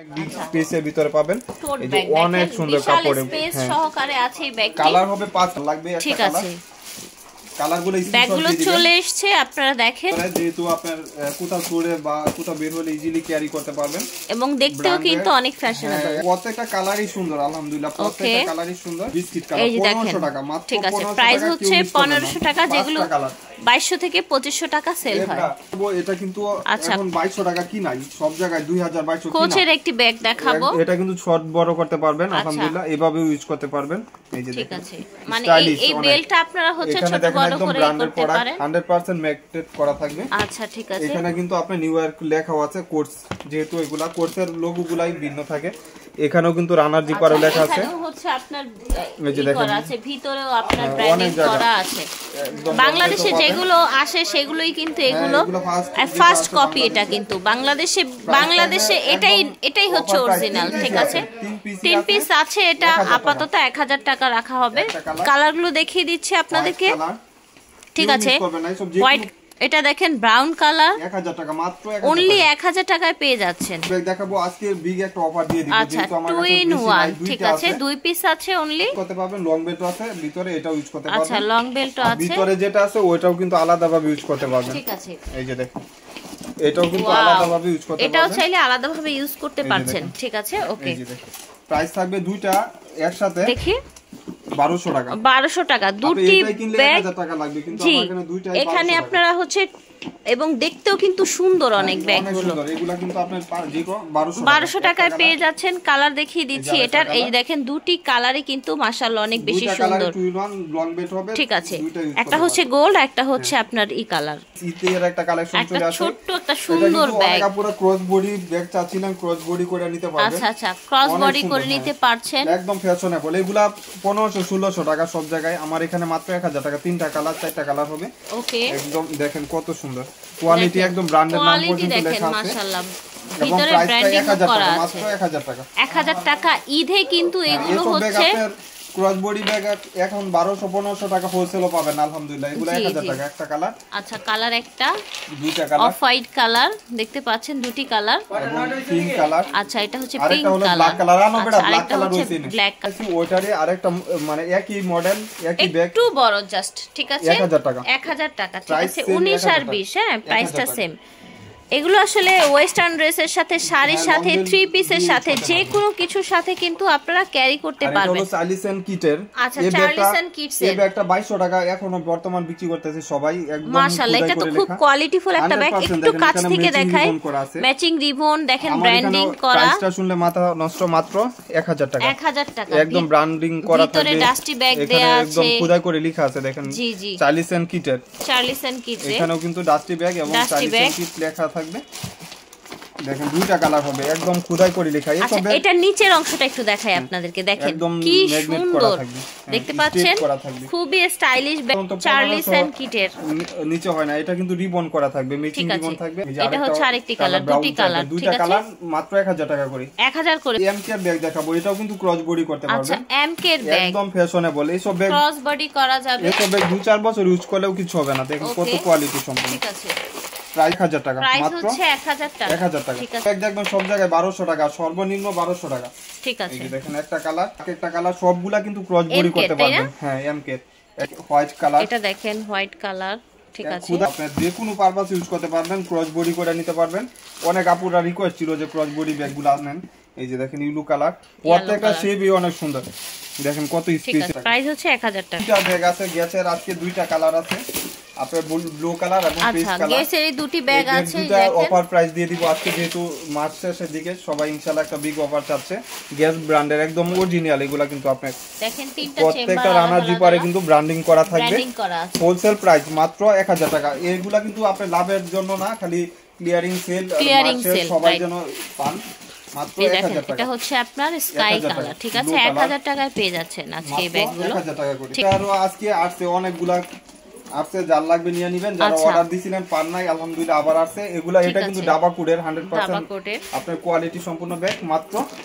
স্পেসের ভিতরে পাবেন। এই যে অনেক সুন্দর কাপড়ে স্পেস সহকারে আছে এই ব্যাগটি। কালার হবে 5 লাগবে একটা ঠিক আছে। কালারগুলো ব্যাগগুলো চলে এসেছে, আপনারা দেখেন। যেহেতু আপনার কোথাও টুরে বা কোথাও বের হলে ইজিলি ক্যারি করতে পারবেন এবং দেখতেও কিন্তু অনেক ফ্যাশনেবল। প্রত্যেকটা কালারই সুন্দর, আলহামদুলিল্লাহ প্রত্যেকটা কালারই সুন্দর। বিস্কিট কালার 1500 টাকা মাত্র। ঠিক আছে, প্রাইস হচ্ছে 1500 টাকা, যেগুলো 2200 থেকে 2500 টাকা সেল হয়। এটা কিন্তু এখন 2200 টাকা কি নাই, সব জায়গায় 2200 কি না। কোচের একটি ব্যাগ দেখাবো। এটা কিন্তু শর্ট বড় করতে পারবেন, আলহামদুলিল্লাহ এভাবে ইউজ করতে পারবেন। এই যে ঠিক আছে, মানে এই বেলটা আপনারা হচ্ছে ছোট বড় করে করতে পারেন। 100% ম্যাগনেট করা থাকবে। আচ্ছা ঠিক আছে। এখানে কিন্তু আপনি নিউ ইয়র্ক লেখা আছে কোর্স, যেহেতু এগুলা কোর্সের লোগোগুলাই ভিন্ন থাকে। এখানেও কিন্তু রানার জিপারও লেখা আছে। এখানেও হচ্ছে আপনার করা আছে, ভিতরেও আপনার ব্র্যান্ডিং করা আছে। বাংলাদেশে যেগুলো আসে সেগুলোই কিন্তু এগুলো ফার্স্ট কপি। এটা কিন্তু বাংলাদেশে এটাই হচ্ছে অরিজিনাল। ঠিক আছে, 3 পিস আছে। এটা আপাতত 1000 টাকা রাখা হবে। কালারগুলো দেখিয়ে দিচ্ছি আপনাদেরকে। ঠিক আছে, হোয়াইট, এটা দেখেন ব্রাউন কালার, 1000 টাকা মাত্র। অনলি 1000 টাকায় পেয়ে যাচ্ছেন। দেখাবো আজকে বিগ একটা অফার দিয়ে দিব। যেহেতু আমার কাছে 2 in 1 ঠিক আছে, 2 পিস আছে অনলি। করতে পারবেন, লং বেল্ট আছে ভিতরে, এটাও ইউজ করতে পারবেন। আচ্ছা, লং বেল্ট আছে ভিতরে, যেটা আছে ওইটাও কিন্তু আলাদাভাবে ইউজ করতে পারবেন। ঠিক আছে, এই যে দেখুন, এটাও কিন্তু আলাদাভাবে ইউজ করতে পারবেন। এটাও চাইলে আলাদাভাবে ইউজ করতে পারছেন। ঠিক আছে, ওকে। এই যে দেখুন, প্রাইস থাকবে দুইটা একসাথে দেখি 1200 টাকা। 1200 টাকা দুটি ব্যাগ। 1000 টাকা লাগবে, কিন্তু আমার এখানে দুইটাই এখানে আপনারা হচ্ছে, এবং দেখতেও কিন্তু সুন্দর অনেক ব্যাগগুলো। এগুলা কিন্তু আপনার 1200 টাকায় পেয়ে যাচ্ছেন। কালার দেখিয়ে দিচ্ছি এটার। এই দেখেন, দুটি কালারই কিন্তু মাশাআল্লাহ অনেক বেশি সুন্দর। ঠিক আছে, একটা হচ্ছে গোল্ড, একটা হচ্ছে আপনার ই কালার। ইতের একটা কালেকশন চলে আসে, ছোট্ট একটা সুন্দর ব্যাগ। এটা পুরো ক্রস বডি ব্যাগ চাচ্ছিলেন, ক্রস বডি করে নিতে পারবেন। আচ্ছা আচ্ছা, ক্রস বডি করে নিতে পারছেন, একদম ফ্যাশনেবল। এগুলা 1500-1600 টাকা সব জায়গায়, আমার এখানে মাত্র 1000 টাকা। 3টা কালার 4টা কালার হবে। ওকে, একদম দেখেন কত সুন্দর কোয়ালিটি, একদম ব্র্যান্ডের নাম পর্যন্ত লেখা আছে। মাশাআল্লাহ, ভিতরে ব্র্যান্ডিং করা আছে। মাত্র 1000 টাকা। 1000 টাকা ঈদে কিন্তু এগুলো হচ্ছে ক্রস বডি ব্যাগ এখন 1200-1500 টাকা হোলসেলও পাবেন, আলহামদুলিল্লাহ। এগুলো 1000 টাকা। একটা কালার। আচ্ছা, কালার একটা, দুইটা কালার, অফ হোয়াইট কালার দেখতে পাচ্ছেন, দুটি কালার, এবং পিঙ্ক কালার। আচ্ছা, এটা হচ্ছে pink colour, black colour. Black colour হচ্ছে ব্ল্যাক কালার। ওইটারে আরেকটা, মানে একই মডেল একই ব্যাগ, একটু বড় জাস্ট। ঠিক আছে, 1000 টাকা। 1000 টাকা। ঠিক আছে, 19 আর 20, হ্যাঁ, প্রাইসটা সেম। এগুলো আসলে ওয়েস্টার্ন ড্রেসের সাথে, শাড়ির সাথে, 3 পিসের সাথে, যে কোনো কিছুর সাথে কিন্তু আপনারা ক্যারি করতে পারবেন। এটা হলো চার্লিসন কিটের। আচ্ছা, চার্লিসন কিটস এর এই ব্যাগটা 2200 টাকা এখনো বর্তমান বিক্রি করতেছে সবাই। একদম মাশাআল্লাহ, এটা তো খুব কোয়ালিটিফুল একটা ব্যাগ। একটু কাছ থেকে দেখাই, ম্যাচিং রিবন দেখেন, ব্র্যান্ডিং করা। প্রাইসটা শুনলে মাথা নষ্ট, মাত্র 1000 টাকা। 1000 টাকা, একদম ব্র্যান্ডিং করা থাকবে। ভিতরে ডাস্টি ব্যাগ দেয়া আছে, একদম খোদাই করে লেখা আছে, দেখেন। জি জি, চার্লিসন কিটের, চার্লিসন কিটস। এখানেও কিন্তু ডাস্টি ব্যাগ এবং চার্লিসন কিট লেখা থাকবে। দেখেন, দুইটা কালার হবে, একদম খোদাই করে লেখা। আচ্ছা, এটা নিচের অংশটা একটু দেখাই আপনাদেরকে। দেখেন কি সুন্দর দেখতে পাচ্ছেন, খুবই স্টাইলিশ ব্যাগ, চার্লিসন কিটের। নিচে হয় না, এটা কিন্তু রিবন করা থাকবে, ম্যাচিং রিবন থাকবে। এটা হচ্ছে আরেকটি কালার, দুটি কালার। দুইটা কালার মাত্র 1000 টাকা করে। 1000 করে। এমকে ব্যাগ দেখাবো, এটাও কিন্তু ক্রস বডি করতে পারবেন। আচ্ছা, এমকে ব্যাগ একদম ফ্যাশনেবল। এই সব ব্যাগ ক্রস বডি করা যাবে। এই সব ব্যাগ 2-4 বছর ইউজ করলেও কিছু হবে না। দেখেন কত কোয়ালিটি সম্পন্ন। ঠিক আছে, প্রাইস 1000 টাকা মাত্র। 1000 টাকা। 1000 টাকা। ব্যাগ দেখবেন সব জায়গায় 1200 টাকা, সর্বনিম্ন 1200 টাকা। ঠিক আছে, এই দেখেন, একটা কালার, একটা কালার, সবগুলা কিন্তু ক্রস বডি করতে পারবেন। হ্যাঁ, এমকে হোয়াইট কালার। এটা দেখেন, হোয়াইট কালার। ঠিক আছে, আপনি যে কোনো পারপাস ইউজ করতে পারবেন, ক্রস বডি করে নিতে পারবেন। অনেক আপুরা রিকোয়েস্ট ছিল যে ক্রস বডি ব্যাগগুলো আনেন। এই যে দেখেন, ইউলো কালার, প্রত্যেকটা শেপই অনেক সুন্দর। দেখেন কত স্পেস। প্রাইস হচ্ছে 1000 টাকা। দুইটা ব্যাগ আছে, গ্যাসের আজকে দুইটা কালার আছে, আপনার ব্লু কালার এবং পিঙ্ক কালার। গ্যাসের এই দুটি ব্যাগ আছে, দুইটা অফার প্রাইস দিয়ে দিব আজকে, যেহেতু মার্চ শেষের দিকে সবাই ইনশাআল্লাহ একটা বিগ অফার চাচ্ছে। গ্যাস ব্র্যান্ডের একদম অরিজিনাল, এগুলা কিন্তু আপনি দেখেন, তিনটা প্রত্যেকটা রানার জিপারে কিন্তু ব্র্যান্ডিং করা থাকবে। হোলসেল প্রাইস মাত্র 1000 টাকা। এগুলা কিন্তু আপনি লাভের জন্য না, খালি ক্লিয়ারিং সেল সবাই যেন পান। মাত্র 1000 টাকা। এটা হচ্ছে আপনার স্কাই কালার। ঠিক আছে, 1000 টাকায় পেয়ে যাচ্ছেন আজকে এই ব্যাগগুলো। 1000 টাকা করে। আরো আজকে আসছে অনেকগুলা, আসছে, যার লাগবে নিয়ে নেবেন। যারা অর্ডার দিছিলেন পান নাই, আলহামদুলিল্লাহ আবার আসছে এগুলা। এটা কিন্তু ডাবা কোডের 100% আপনার কোয়ালিটি সম্পূর্ণ ব্যাগ, মাত্র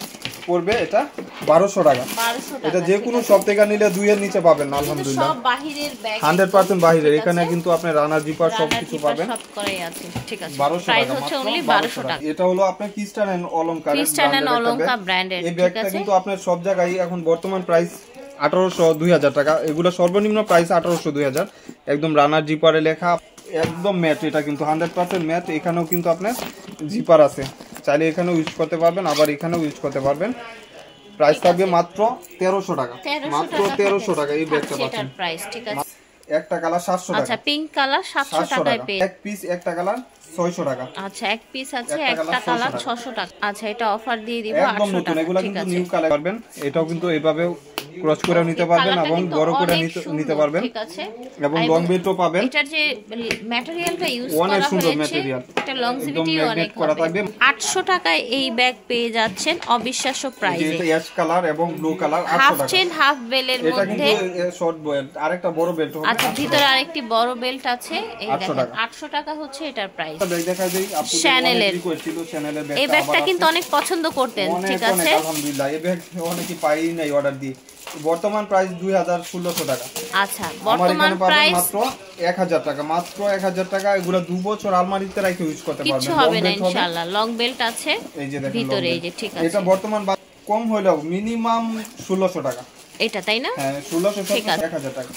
পড়বে এটা 1200 টাকা। এটা যে কোনো সব থেকে নিলে 2 এর নিচে পাবেন না আলহামদুলিল্লাহ। সব বাহিরের ব্যাগ 100% বাহিরের। এখানে কিন্তু আপনি রানার জিপার সবকিছু পাবেন। সব করাই আছে, ঠিক আছে। 1200 প্রাইস টাকা, হচ্ছে মাত্র অনলি 1200 1200 টাকা। এটা হলো আপনার ক্রিস্টান এন্ড অলংকার ব্র্যান্ডের, এই ব্যাগটা কিন্তু আপনার সব জায়গায় এখন বর্তমান প্রাইস 1800 2000 টাকা। এগুলো সর্বনিম্ন প্রাইস 1800 2000। একদম রানার জিপারে লেখা, একদম ম্যাট। এটা কিন্তু 100% ম্যাট। এখানেও কিন্তু আপনার জিপার আছে, চাইলে এখানেও ইউজ করতে পারবেন, আবার এখানেও ইউজ করতে পারবেন। প্রাইস থাকবে মাত্র 1300 টাকা, মাত্র 1300 টাকা এই ব্যাগটা পাচ্ছেন। প্রাইস ঠিক আছে। একটা কালার 700 টাকা। আচ্ছা, পিঙ্ক কালার 700 টাকায় পেয়ে। এক পিস একটা কালার 600 টাকা। আচ্ছা, এক পিস আছে, একটা কালার 600 টাকা। আচ্ছা, এটা অফার দিয়ে দিব 800 টাকা। একদম নতুন, এগুলা কিন্তু নিউ কালার পাবেন। এটাও কিন্তু এইভাবে ক্রস করে নিতে পারবেন এবং বড় করে নিতে পারবেন, ঠিক আছে। এবং লং বেল্টও পাবেন। এটার যে ম্যাটেরিয়ালটা ইউজ করা অনেক সুন্দর হয়েছে, ম্যাটেরিয়াল, এটা লংজিভিটি অনেক করা থাকবে। 800 টাকায় এই ব্যাগ পেয়ে যাচ্ছেন অবিশ্বাস্য প্রাইসে। এটা অ্যাশ কালার এবং ব্লু কালার 800 টাকা। হাফ চেন হাফ বেলের মধ্যে। এটা কিন্তু শর্ট বেল্ট, আরেকটা বড় বেল্ট হবে। আচ্ছা, ভিতরে আরেকটি বড় বেল্ট আছে। এই দেখেন 800 টাকা হচ্ছে এটার প্রাইস। ব্যাগ দেখাই দেই আপনাদের, চ্যানেলের রিকোয়েস্ট ছিল চ্যানেলের ব্যাগ। এই ব্যাগটা কিন্তু অনেক পছন্দ করতেন, ঠিক আছে। আলহামদুলিল্লাহ এই ব্যাগ অনেকেই পাই নাই অর্ডার দিয়ে। বর্তমান প্রাইস 2016 টাকা। আচ্ছা, বর্তমান প্রাইস মাত্র 1000 টাকা, মাত্র 1000 টাকা। এগুলো 2 বছর আলমারিতে রেখে ইউজ করতে পারবেন, কিছু হবে না ইনশাআল্লাহ। লং বেল্ট আছে এই যে দেখেন ভিতরে, এই যে, ঠিক আছে। এটা বর্তমান কম হইলেও মিনিমাম 1600 টাকা। এটা তাই না? হ্যাঁ 1600 1000 টাকা।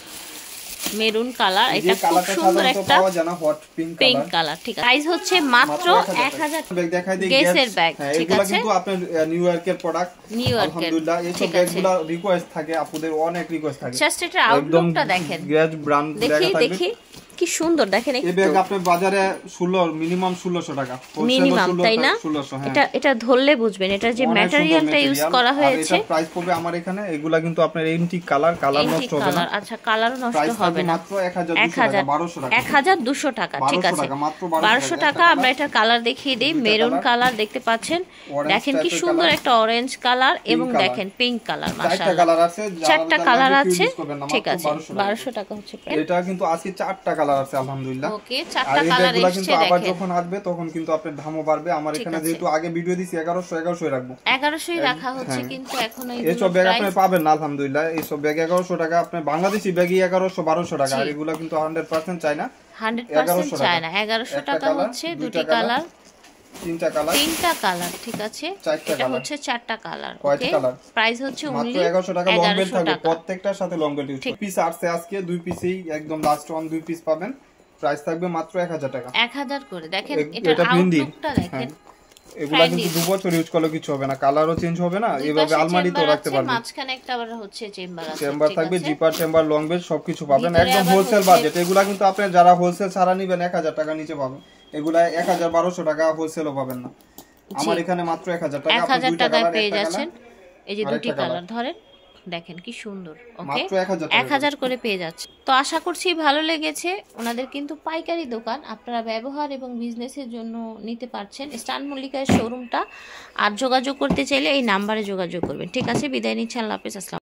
মেরুন কালার, এটা খুব সুন্দর একটা পাওয়া যায় না, হট পিঙ্ক কালার, ঠিক আছে। প্রাইস হচ্ছে মাত্র 1000 ব্যাগ দেখাই দেই। গ্যাসের ব্যাগ, ঠিক এগুলো আছে। কিন্তু আপনার নিউ ইয়র্কের প্রোডাক্ট। আলহামদুলিল্লাহ এই সব ব্যাগগুলো রিকোয়েস্ট থাকে, আপুদের অনেক রিকোয়েস্ট থাকে। জাস্ট এটা আউটলুকটা দেখেন, গ্যাস ব্র্যান্ড দেখি কি সুন্দর দেখেন। এই ব্যাগ আপনার বাজারে মিনিমাম 1600 টাকা, মিনিমাম, তাই না? 1600। হ্যাঁ, এটা ধরলে বুঝবেন এটা যে ম্যাটেরিয়ালটা ইউজ করা হয়েছে। এটা প্রাইস পড়বে আমার এখানে, এগুলা কিন্তু আপনার এন্টিক কালার নষ্ট হবে না। আচ্ছা, কালারও নষ্ট হবে না। মাত্র 1200 টাকা, 1200 টাকা, ঠিক আছে। 1200 টাকা। আমরা এটা কালার দেখিয়ে দেই। মেরুন কালার দেখতে পাচ্ছেন, দেখেন কি সুন্দর একটা অরেঞ্জ কালার, এবং দেখেন পিঙ্ক কালার। মাশাআল্লাহ, চারটা কালার আছে, ঠিক আছে। 1200 টাকা হচ্ছে। এটা কিন্তু আজকে 4টা কালার আছে আলহামদুলিল্লাহ। ওকে, 4টা কালার এসেছে দেখেন। আবার যখন আসবে তখন কিন্তু আপনার দামও বাড়বে। আমার এখানে যেহেতু আগে ভিডিও দিছি 1100 রাখবো, 1100 রাখা হচ্ছে, কিন্তু এখন এইসব ব্যাগ আপনি পাবেন না আলহামদুলিল্লাহ। এইসব ব্যাগ 1100 টাকা, আপনার বাংলাদেশি ব্যাগই 1100 1200 টাকা। আর এগুলো কিন্তু 100% চায়না, 100% চায়না। 1100 টাকা হচ্ছে দুটি কালার, তিনটা কালার, ঠিক আছে। এটা হচ্ছে 4টা কালার। ওকে, প্রাইস হচ্ছে মাত্র 1100 টাকা। লং বেল্ট থাকবে প্রত্যেকটার সাথে, লং বেল্ট ইউজ। পিস আসছে আজকে 2 পিসই, একদম লাস্ট ওয়ান 2 পিস পাবেন। প্রাইস থাকবে মাত্র 1000 টাকা, 1000 করে। দেখেন এটা আউটলুকটা দেখেন। এগুলা কিন্তু 2 বছর ইউজ করলে কিছু হবে না, কালারও চেঞ্জ হবে না। এইভাবে আলমারিতেও রাখতে পারবেন। মাঝখানে একটা আবার হচ্ছে চেম্বার থাকবে, জিপার চেম্বার, লং বেল্ট সবকিছু পাবেন একদম হোলসেল বাজেট। এগুলা কিন্তু আপনি যারা হোলসেল ছাড়া নেবেন 1000 টাকা নিচে পাবেন। এগুলা 1200 টাকা হোলসেলও পাবেন না। আমার এখানে মাত্র 1000 টাকা, আপনি 2 টাকা পেয়ে যাচ্ছেন। এই যে দুটি কালার ধরেন, দেখেন কি সুন্দর। ওকে, 1000 করে পেয়ে যাচ্ছে। তো আশা করছি ভালো লেগেছে। ওনাদের কিন্তু পাইকারি দোকান, আপনারা ব্যবহার এবং বিজনেসের জন্য নিতে পারছেন। স্টান মল্লিকার শোরুমটা। আর যোগাযোগ করতে চাইলে এই নাম্বারে যোগাযোগ করবেন, ঠিক আছে। বিদায় নিচ্ছি, আল্লাহ হাফেজ, আসসালাম।